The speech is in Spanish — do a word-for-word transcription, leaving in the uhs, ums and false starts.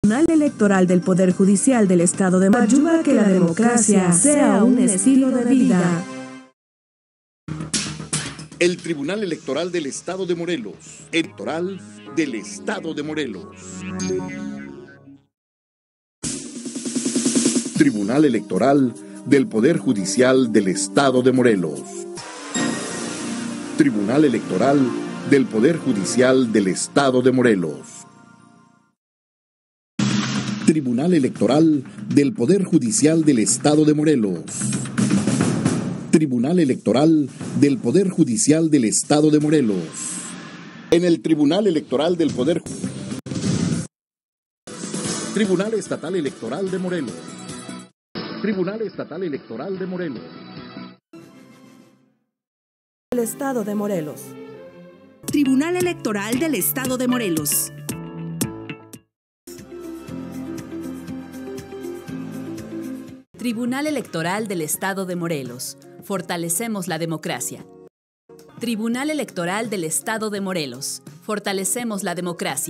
Tribunal Electoral del Poder Judicial del Estado de Morelos ayuda a que la democracia sea un estilo de vida. El Tribunal Electoral del Estado de Morelos. Electoral del Estado de Morelos. Tribunal Electoral del Poder Judicial del Estado de Morelos. Tribunal Electoral del Poder Judicial del Estado de Morelos. Tribunal Electoral del Poder Judicial del Estado de Morelos. Tribunal Electoral del Poder Judicial del Estado de Morelos. En el Tribunal Electoral del Poder Tribunal Estatal Electoral de Morelos. Tribunal Estatal Electoral de Morelos. El Estado de Morelos. Tribunal Electoral del Estado de Morelos. Tribunal Electoral del Estado de Morelos. Fortalecemos la democracia. Tribunal Electoral del Estado de Morelos. Fortalecemos la democracia.